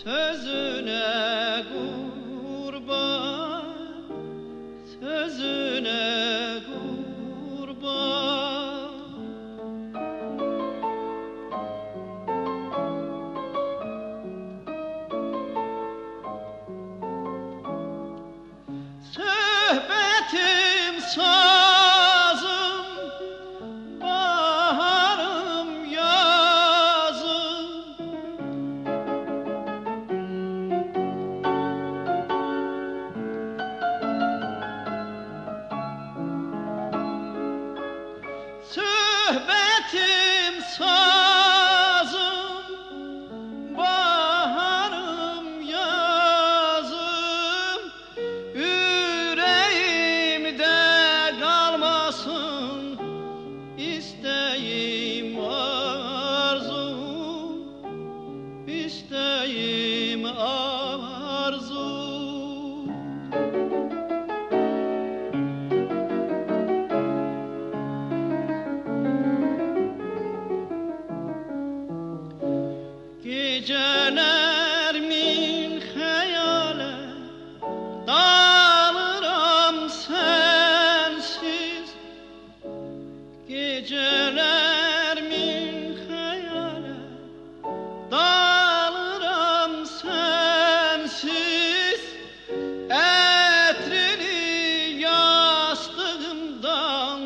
Sözüne kurban, sözüne kurban. Söhbetim sazım, baharım yazım. Söhbetim sazım, baharım yazım. Yüreğimde kalmasın isteğim arzum, isteğim arzum. Geceler min hayale dağılırım sensiz. Geceler min hayale dağılırım sensiz. Etrini yastığımdan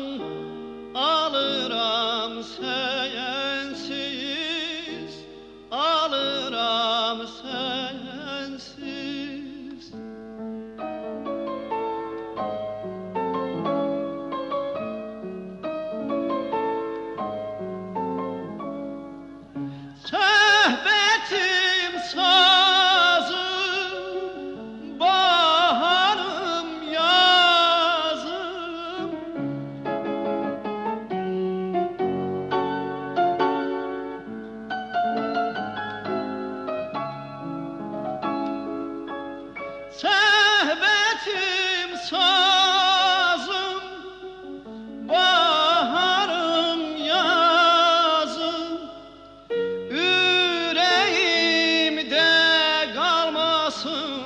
alırım sensiz, alırım sensiz. Söhbetim sazım, baharım yazım. Söhbetim sazım, baharım yazım. Yüreğimde kalmasın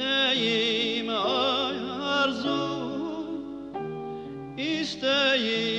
isteğim arzum, isteğim